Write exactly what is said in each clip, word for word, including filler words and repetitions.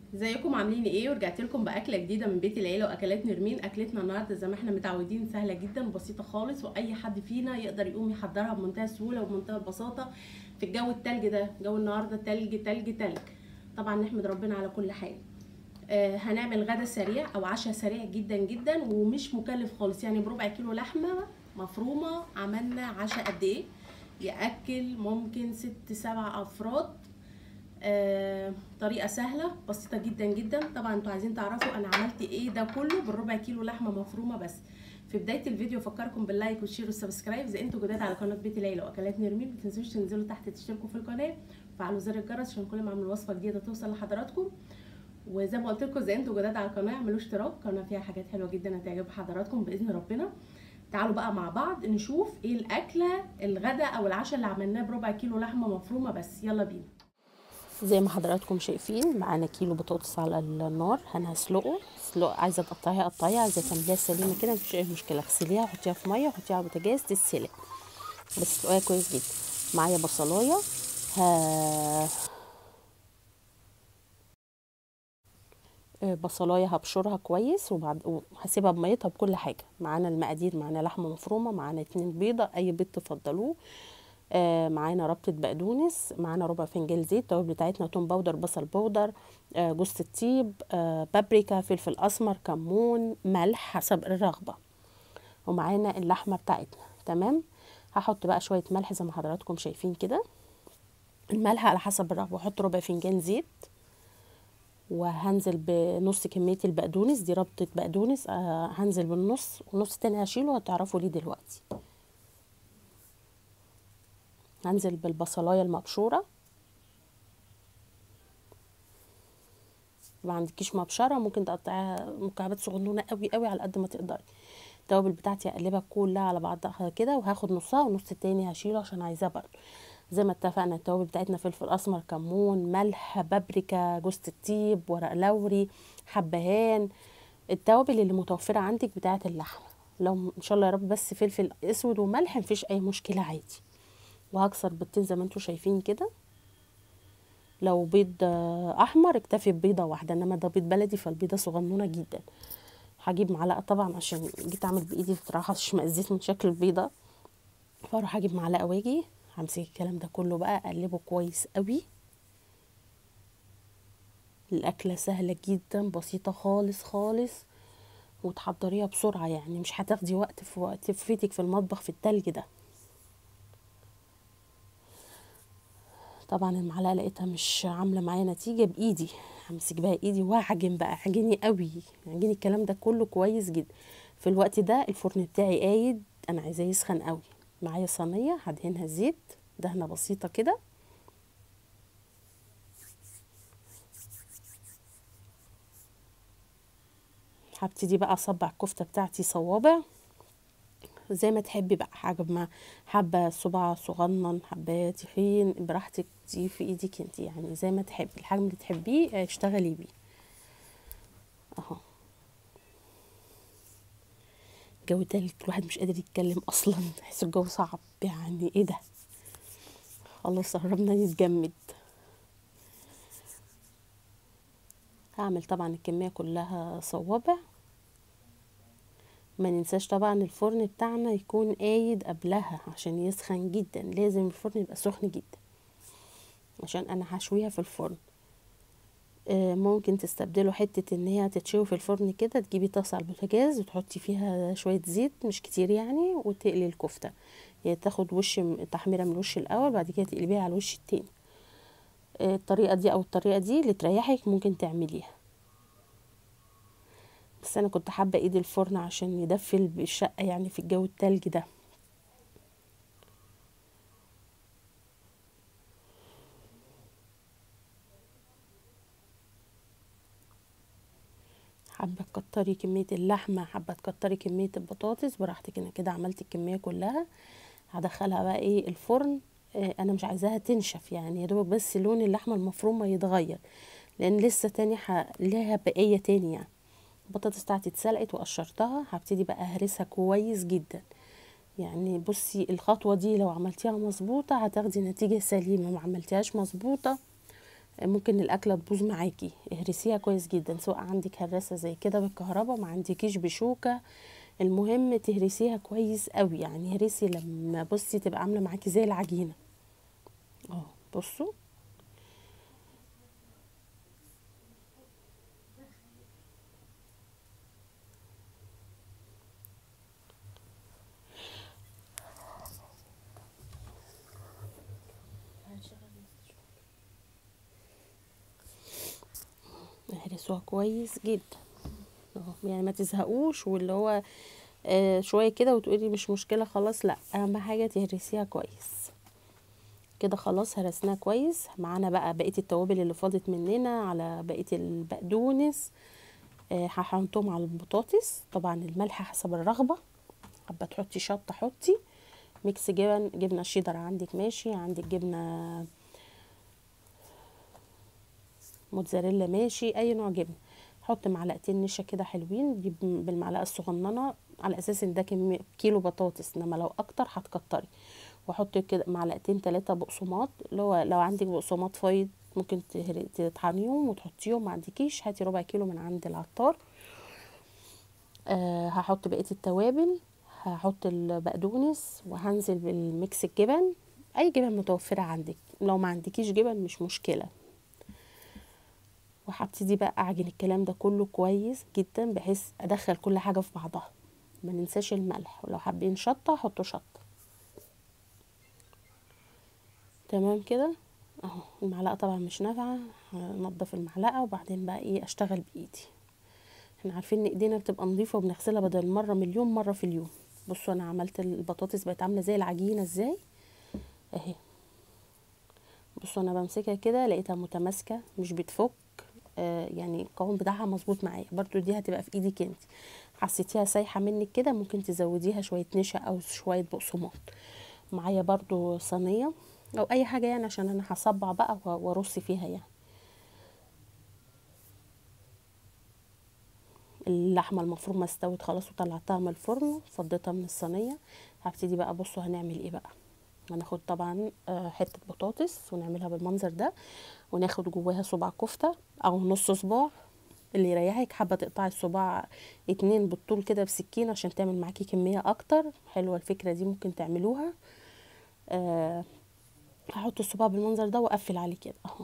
ازيكم عاملين ايه؟ ورجعت لكم باكله جديده من بيت العيله واكلات نرمين. اكلتنا النهارده زي ما احنا متعودين سهله جدا وبسيطه خالص، واي حد فينا يقدر يقوم يحضرها بمنتهى السهوله وبمنتهى البساطه في الجو التلج ده. جو النهارده تلج تلج تلج. طبعا نحمد ربنا على كل حال. آه هنعمل غدا سريع او عشاء سريع جدا جدا ومش مكلف خالص، يعني بربع كيلو لحمه مفرومه عملنا عشاء قد ايه؟ ياكل ممكن ست سبع افراد. آه، طريقه سهله بسيطه جدا جدا. طبعا انتوا عايزين تعرفوا انا عملت ايه ده كله بالربع كيلو لحمه مفرومه بس. في بدايه الفيديو افكركم باللايك والشير والسبسكرايب. اذا انتوا جداد على قناه بيت العيله واكلات نرمين ما تنسوش تنزلوا تحت تشتركوا في القناه وفعلوا زر الجرس عشان كل ما اعمل وصفه جديده توصل لحضراتكم. وزي ما قلت لكم، اذا انتوا جداد على القناه اعملوا اشتراك، قناه فيها حاجات حلوه جدا هتعجب حضراتكم باذن ربنا. تعالوا بقى مع بعض نشوف ايه الاكله الغداء او العشاء اللي عملناه بربع كيلو لحمه مفرومه بس. يلا بينا. زي ما حضراتكم شايفين معانا كيلو بطاطس على النار. انا هسلقه سلق. عايزه تقطعيها قطعيها، عايزه تعمليها سليمه كده مفيش اي مشكله. اغسليها وحطيها في ميه وحطيها على البوتاجاز تتسلق، بس سلقيها كويس جدا. معايا بصلايه ه... بصلايه هبشرها كويس وبعد وهسيبها بميتها بكل حاجه. معانا المقادير، معانا لحمه مفرومه، معانا اتنين بيضه اي بيض تفضلوه، آه معانا ربطة بقدونس، معانا ربع فنجان زيت، التوابل بتاعتنا توم باودر، بصل باودر، آه جوز الطيب، آه بابريكا، فلفل اسمر، كمون، ملح حسب الرغبة. ومعانا اللحمة بتاعتنا. تمام. هحط بقى شوية ملح زي ما حضراتكم شايفين كده. الملح على حسب الرغبة. واحط ربع فنجان زيت، وهنزل بنص كمية البقدونس دي، ربطة بقدونس، آه هنزل بالنص والنص التاني هشيله، هتعرفوا ليه دلوقتي. هنزل بالبصلاية المبشورة. ما عندكيش مبشره ممكن تقطعيها مكعبات صغنونه قوي قوي على قد ما تقدري. التوابل بتاعتي هقلبها كلها على بعضها كده، وهاخد نصها والنص التاني هشيله عشان عايزاه برضه. زي ما اتفقنا التوابل بتاعتنا فلفل اسمر، كمون، ملح، بابريكا، جوز الطيب، ورق لوري، حبهان. التوابل اللي متوفره عندك بتاعه اللحمه. لو ان شاء الله يا رب بس فلفل اسود وملح مفيش اي مشكله عادي. وهكسر بيضتين زي ما انتم شايفين كده. لو بيض احمر اكتفي ببيضه واحده، انما ده بيض بلدي فالبيضه صغنونه جدا. هجيب معلقه طبعا عشان جيت اعمل بايدي بصراحه اشمئزيت من شكل البيضه، فاروح اجيب معلقه واجي همسك الكلام ده كله بقى اقلبه كويس قوي. الاكله سهله جدا بسيطه خالص خالص، وتحضريها بسرعه، يعني مش هتاخدي وقت في وقت فيتك في المطبخ في التلج ده. طبعا المعلقه لقيتها مش عامله معايا نتيجه بايدي، همسك بقى ايدي واعجن بقى، عجيني قوي، عجيني الكلام ده كله كويس جدا. في الوقت ده الفرن بتاعي قايد، انا عايزاه يسخن قوي. معايا صينيه هدهنها زيت دهنه بسيطه كده. هبتدي بقى اصبع الكفته بتاعتي صوابع زي ما تحبي بقى، حاجه ما حبه صباع صغنن، حبه تخين، براحتك دي في ايدك انت، يعني زي ما تحبي الحجم اللي تحبيه اشتغلي بيه. اهو الجو تلج الواحد مش قادر يتكلم اصلا، تحس الجو صعب، يعني ايه ده. خلاص قربنا نتجمد. هعمل طبعا الكميه كلها صوابع. ما ننساش طبعا الفرن بتاعنا يكون قايد قبلها عشان يسخن جدا، لازم الفرن يبقى سخن جدا عشان انا هشويها في الفرن. آه ممكن تستبدلوا حتة ان هي تتشوي في الفرن كده، تجيبي طاسة على البوتاجاز وتحطي فيها شوية زيت مش كتير يعني، وتقلي الكفتة، يعني تاخد وش تحميرة من الوش الاول بعد كده تقلبيها على الوش التاني. آه الطريقة دي او الطريقة دي اللي تريحك ممكن تعمليها، بس انا كنت حابة ايد الفرن عشان يدفي الشقة يعني في الجو التلج ده. حابه تكتري كميه اللحمه، حابه تكتري كميه البطاطس، براحتك. انا كده عملت الكميه كلها. هدخلها بقى ايه الفرن. آه انا مش عايزاها تنشف، يعني يا دوبك بس لون اللحمه المفرومه يتغير، لان لسه تاني ح... ليها بقيه تاني يعني. البطاطس بتاعتي اتسلقت وقشرتها، هبتدي بقى اهرسها كويس جدا. يعني بصي الخطوه دي لو عملتيها مظبوطه هتاخدي نتيجه سليمه، ما عملتيهاش مظبوطه ممكن الاكله تبوظ معاكي. اهرسيها كويس جدا، سواء عندك هراسه زي كده بالكهرباء، ما عندكيش بشوكه، المهم تهرسيها كويس قوي. يعني هرسي لما بصي تبقى عامله معاكي زي العجينه اهو. بصوا اهرسوها كويس جدا اهو، يعني ما تزهقوش واللي هو آه شويه كده وتقولي مش مشكله خلاص، لا، اهم حاجه تهرسيها كويس كده. خلاص هرسناها كويس. معانا بقى بقيه التوابل اللي فاضت مننا على بقيه البقدونس. آه هحطهم على البطاطس. طبعا الملح حسب الرغبه، حابه تحطي شطه حطي. ميكس جبن، جبنه شيدر عندك ماشي، عندك جبنه موتزاريلا ماشي، اي نوع جبنه. حط معلقتين نشا كده حلوين، دي بالمعلقه الصغننه، على اساس ان ده كمية كيلو بطاطس، انما لو اكتر هتكتري. واحط كده معلقتين ثلاثه بقسماط، اللي هو لو عندك بقسماط فايض ممكن تطحنيهم وتحطيهم، ما عندكيش هاتي ربع كيلو من عند العطار. أه هحط بقيه التوابل، هحط البقدونس وهنزل بالميكس الجبن، اي جبن متوفره عندك، لو ما عندكيش جبن مش مشكله. وهبتدي بقى اعجن الكلام ده كله كويس جدا بحيث ادخل كل حاجه في بعضها. ما ننساش الملح، ولو حابين شطه حطوا شطه. تمام كده اهو. المعلقه طبعا مش نافعه، هنضف المعلقه وبعدين بقى ايه اشتغل بايدي. احنا عارفين ان ايدينا بتبقى نظيفه وبنغسلها بدل مره مليون مره في اليوم. بصوا انا عملت البطاطس بقت عامله زي العجينه ازاي اهي. بصوا انا بمسكها كده لقيتها متماسكه مش بتفك، آه يعني القوام بتاعها مظبوط معايا. برضو دي هتبقى في ايدك انت. حسيتيها سايحه منك كده ممكن تزوديها شويه نشا او شويه بقسماط. معايا برضو صينيه او اي حاجه يعني، عشان انا هصبع بقى وارص فيها يعني. اللحمه المفرومه استوت خلاص وطلعتها من الفرن، فضيتها من الصينيه. هبتدي بقى، بصوا هنعمل ايه بقى. هناخد طبعا حته بطاطس ونعملها بالمنظر ده، وناخد جواها صباع كفته او نص صباع اللي يريحك. حابه تقطعي الصباع اتنين بالطول كده بسكينه عشان تعمل معاكي كميه اكتر، حلوه الفكره دي ممكن تعملوها. أه هحط الصباع بالمنظر ده واقفل عليه كده اهو.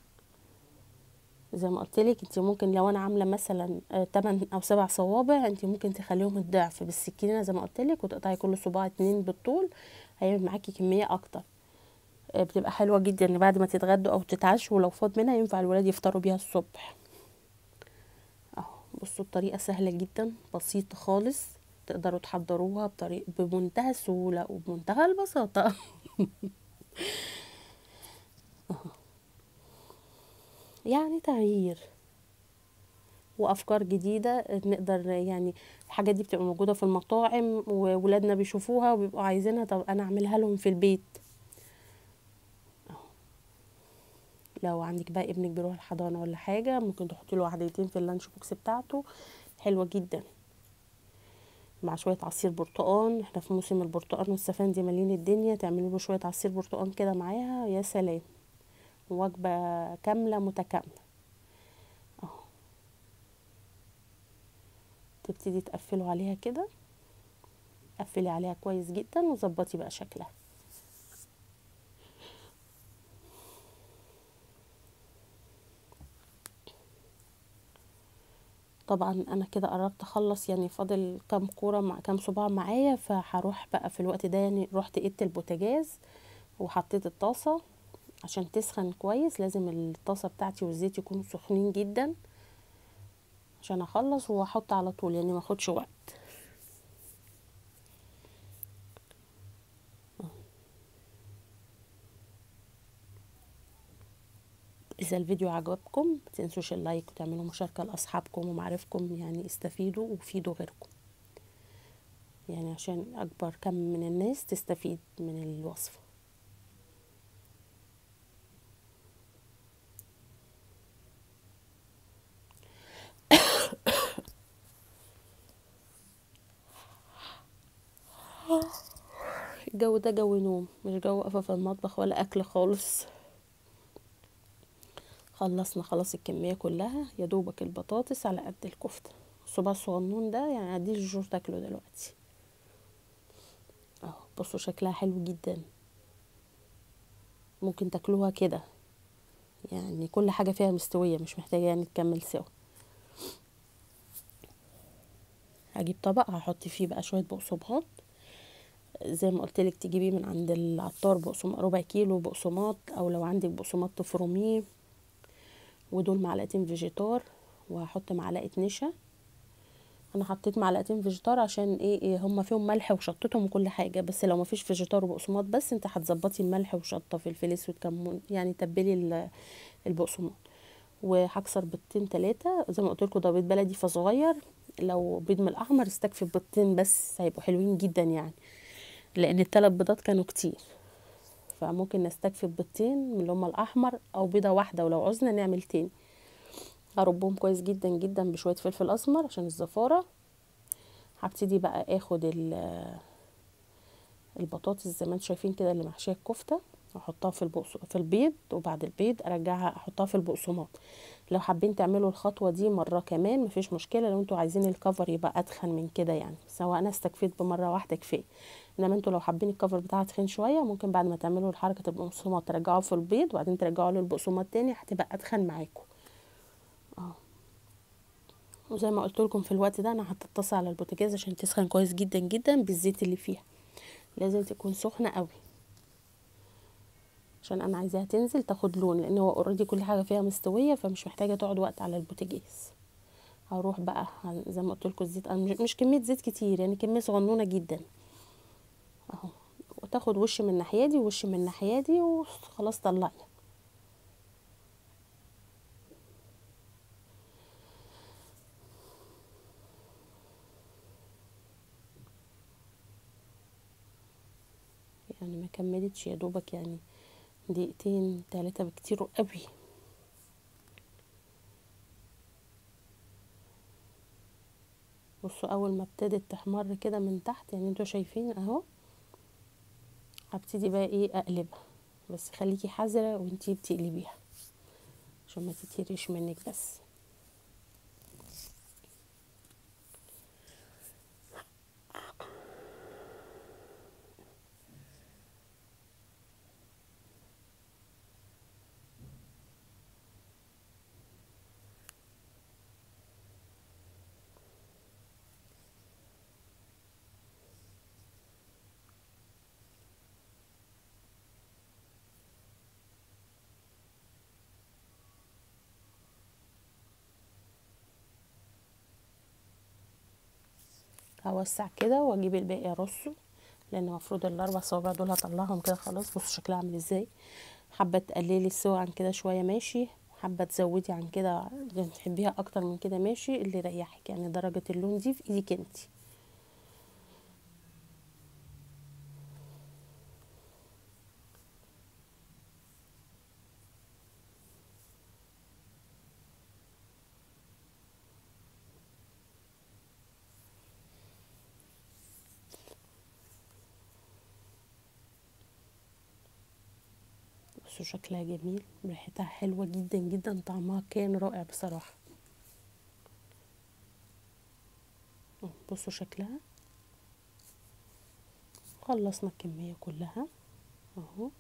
زي ما قلت لك انت ممكن لو انا عامله مثلا تمن او سبع صوابع، انت ممكن تخليهم الضعف بالسكينه زي ما قلت لك، وتقطعي كل صباع اتنين بالطول، هيعمل معاكي كميه اكتر. أه بتبقى حلوه جدا ان بعد ما تتغدوا او تتعشوا ولو فاض منها ينفع الولاد يفطروا بيها الصبح اهو. بصوا الطريقه سهله جدا بسيطه خالص، تقدروا تحضروها بطريقه بمنتهى السهوله وبمنتهى البساطه يعني تغيير وافكار جديده نقدر يعني. الحاجات دي بتبقى موجوده في المطاعم وولادنا بيشوفوها وبيبقوا عايزينها، طب انا اعملها لهم في البيت. لو عندك بقى ابنك بيروح الحضانه ولا حاجه ممكن تحطي له واحدتين في اللانش بوكس بتاعته، حلوه جدا مع شويه عصير برتقان. احنا في موسم البرتقان والسفندي مالين الدنيا، تعملوا له شويه عصير برتقان كده معاها يا سلام، وجبه كامله متكامله اهو. تبتدي تقفلوا عليها كده، قفلي عليها كويس جدا وظبطي بقى شكلها. طبعا انا كده قربت اخلص يعني، فاضل كام كوره مع كام صباع معايا، فهروح بقى في الوقت ده يعني رحت قيدت البوتاجاز وحطيت الطاسه عشان تسخن كويس. لازم الطاسه بتاعتي والزيت يكونوا سخنين جدا عشان اخلص واحط على طول يعني ما اخدش وقت. اذا الفيديو عجبكم متنسوش اللايك وتعملوا مشاركه لاصحابكم ومعارفكم، يعني استفيدوا وفيدوا غيركم، يعني عشان اكبر كم من الناس تستفيد من الوصفه. الجو ده جو نوم، مش جو وقفه في المطبخ ولا اكل خالص. خلصنا خلاص الكميه كلها، يا دوبك البطاطس على قد الكفته. الصباع الصغنون ده يعني هديه الجور تاكله دلوقتي اهو. بصوا شكلها حلو جدا، ممكن تاكلوها كده يعني كل حاجه فيها مستويه، مش محتاجه يعني تكمل سوا. هجيب طبق هحط فيه بقى شويه بقسماط، زي ما قلت لك تجيبيه من عند العطار بقسماط ربع كيلو بقسماط، او لو عندك بقسماط تفرميه، ودول معلقتين فيجيتار، وهحط معلقه نشا. انا حطيت معلقتين فيجيتار عشان ايه, إيه هما فيهم ملح وشطتهم وكل حاجه، بس لو مفيش فيجيتار وبقسماط بس انت هتظبطي الملح وشطه فلفل اسود كمون، يعني تبلي البقسماط. وهكسر بيضتين ثلاثه زي ما قلت لكم، ده بيض بلدي فصغير، لو بيض من الاحمر استكفي بيضتين بس هيبقوا حلوين جدا يعني، لان الثلاث بيضات كانوا كتير، فممكن نستكفي ببيضتين من اللي هما الاحمر او بيضه واحده، ولو عوزنا نعمل تاني. هربهم كويس جدا جدا بشويه فلفل اسمر عشان الزفاره. هبتدي بقى اخد البطاطس زي ما انتم شايفين كده اللي محشيه الكفته، احطها في البقص في البيض، وبعد البيض ارجعها احطها في البقسماط. لو حابين تعملوا الخطوه دي مره كمان مفيش مشكله، لو انتوا عايزين الكفر يبقى اتخن من كده يعني، سواء انا استكفيت بمره واحده كفايه. انما انتوا لو حابين الكفر بتاعها تخين شويه، ممكن بعد ما تعملوا الحركه البقسماط ترجعوه في البيض، وبعدين ترجعوا له البقسماط تاني، هتبقى اتخن معاكم. اه وزي ما قلت لكم في الوقت ده انا هتتصل على البوتاجاز عشان تسخن كويس جدا جدا بالزيت اللي فيها، لازم تكون سخنه قوي عشان انا عايزاها تنزل تاخد لون، لان هو اوريدي كل حاجه فيها مستويه، فمش محتاجه تقعد وقت على البوتاجاز. هروح بقى زي ما قلت لكم الزيت، انا مش كميه زيت كتير يعني، كميه صغنونه جدا اهو، وتاخد وش من الناحيه دي ووش من الناحيه دي وخلاص طلعي. يعني ما كملتش يا دوبك يعني دقيقتين ثلاثه بكتير قوي. بصوا اول ما ابتدت تحمر كده من تحت يعني انتوا شايفين اهو، هبتدي بقى ايه اقلبها، بس خليكي حذره وانتي بتقلبيها عشان ما تتهريش منك. بس هوسع كده واجيب الباقي ارصه، لان المفروض الاربع صوابع دول هطلعهم كده خلاص. بصوا شكلها عامل ازاي. حابه تقللي السوا عن كده شويه ماشي، حابه تزودي عن كده تحبيها اكتر من كده ماشي، اللي يريحك يعني. درجه اللون دي في ايدك انتي. بصوا شكلها جميل، ريحتها حلوه جدا جدا، طعمها كان رائع بصراحه. بصوا شكلها. خلصنا الكميه كلها اهو.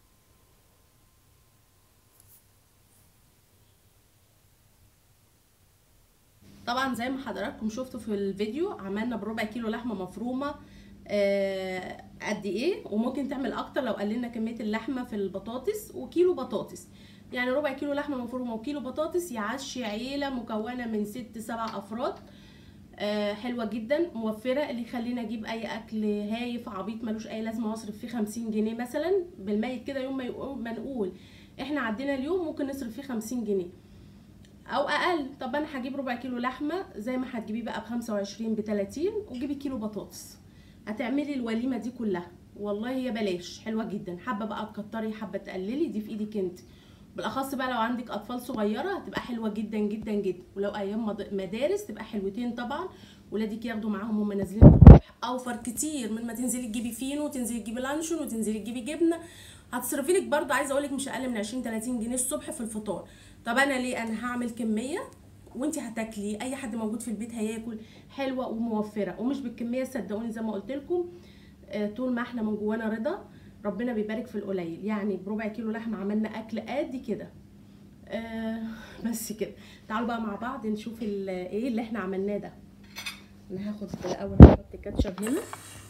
طبعا زي ما حضراتكم شفتوا في الفيديو عملنا بربع كيلو لحمه مفرومه آه قد ايه، وممكن تعمل اكتر لو قللنا كميه اللحمه في البطاطس، وكيلو بطاطس يعني ربع كيلو لحمه مفرومه وكيلو بطاطس يعشي عيله مكونه من ست سبع افراد. آه حلوه جدا موفره، اللي يخلينا اجيب اي اكل هايف عبيط ملوش اي لازمه واصرف فيه خمسين جنيه مثلا بالميت كده. يوم ما نقول احنا عدينا اليوم ممكن نصرف فيه خمسين جنيه او اقل. طب انا هجيب ربع كيلو لحمه زي ما هتجيبيه بقى ب خمسة وعشرين ب تلاتين، وجيبي كيلو بطاطس هتعملي الوليمه دي كلها. والله هي بلاش، حلوه جدا. حابه بقى تكتري حابه تقللي، دي في ايدك انت. بالاخص بقى لو عندك اطفال صغيره هتبقى حلوه جدا جدا جدا، ولو ايام مدارس تبقى حلوتين طبعا. ولادك ياخدوا معاهم هم نازلين الصبح، اوفر كتير من ما تنزلي تجيبي فينو وتنزلي تجيبي لانشون وتنزلي تجيبي جبنه. هتصرفي لك برده عايزه اقول لك مش اقل من عشرين تلاتين جنيه الصبح في الفطار. طب انا ليه؟ انا هعمل كميه وانتي هتاكلي، اي حد موجود في البيت هياكل، حلوه وموفره ومش بالكميه. صدقوني زي ما قلت لكم، طول ما احنا من جوانا رضا ربنا بيبارك في القليل. يعني بربع كيلو لحمه عملنا اكل قد كده. آه بس كده. تعالوا بقى مع بعض نشوف ايه اللي احنا عملناه ده. انا هاخد الاول هحط كاتشب هنا،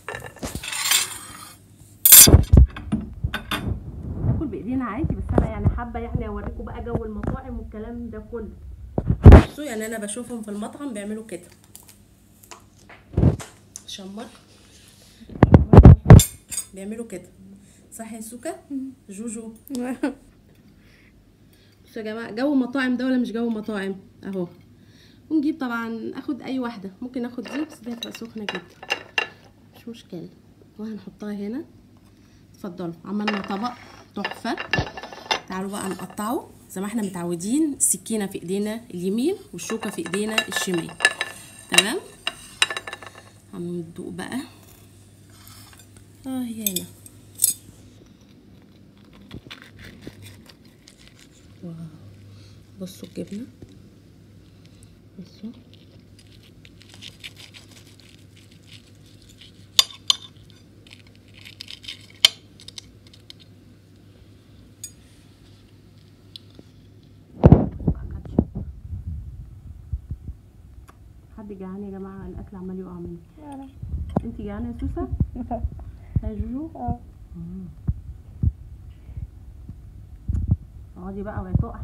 ناكل بايدينا عادي، بس انا يعني حابه يعني اوريكم بقى جو المطاعم والكلام ده كله. بصوا يعني انا بشوفهم في المطعم بيعملوا كده، شمر بيعملوا كده، صح يا سوكا؟ جوجو بصوا يا جماعه، جو مطاعم ده ولا مش جو مطاعم؟ اهو. ونجيب طبعا، اخد اي واحده، ممكن اخد دي بس دي هتبقى سخنه جدا، مش مشكله، وهنحطها هنا. اتفضلوا، عملنا طبق تحفه. تعالوا بقى نقطعه زي ما احنا متعودين، السكينه في ايدينا اليمين والشوكه في ايدينا الشمال، تمام. هندوق بقى. اه هنا، واو، بصوا الجبنه، بصوا حد جعان يا جماعه؟ الاكل عمال يقع مني. انت جعانه يا سوسه؟ يا جوجو؟ اه. اقعدي بقى وهي تقع.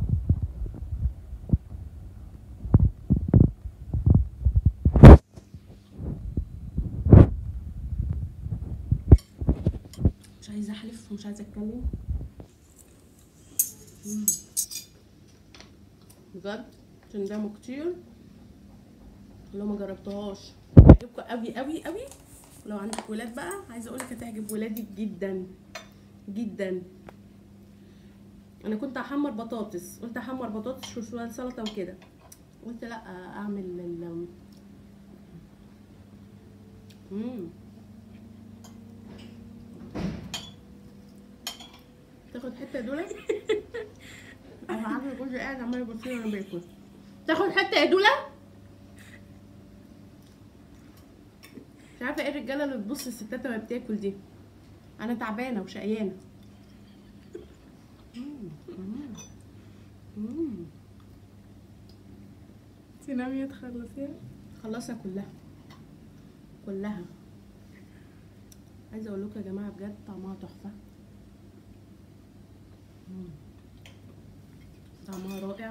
مش عايزه احلف ومش عايزه اتكلم بجد، عشان ده كتير. لو ما جربتهاش هتعجبكم قوي قوي قوي. ولو عندك ولاد بقى، عايزه اقولك هتعجب ولادك جدا جدا. انا كنت احمر بطاطس، قلت احمر بطاطس وشويه سلطه وكده، قلت لا اعمل ال امم تاخد حته دوله. انا عارفه كنت قاعد عمال يبص لي وانا باكل. تاخد حته يا دوله. مش عارفه ايه الرجاله اللي بتبص الستات وهي بتاكل دي. انا تعبانه وشقيانه. انتي ناوية تخلصيها؟ خلصها كلها كلها. عايزه اقول لكم يا جماعه بجد طعمها تحفه، طعمها رائع.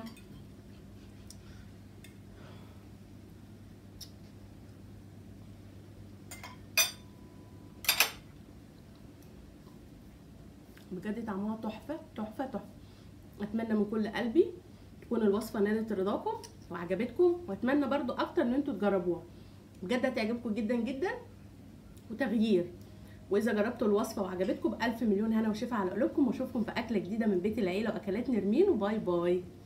بجد طعمها تحفه تحفه تحفه. اتمنى من كل قلبي تكون الوصفه نالت رضاكم وعجبتكم، واتمنى برضو اكتر ان انتوا تجربوها، بجد هتعجبكم جدا جدا وتغيير. واذا جربتوا الوصفه وعجبتكم، بالف مليون هنا وشفا على قلوبكم، واشوفكم في اكله جديده من بيت العيله واكلات نرمين، وباي باي.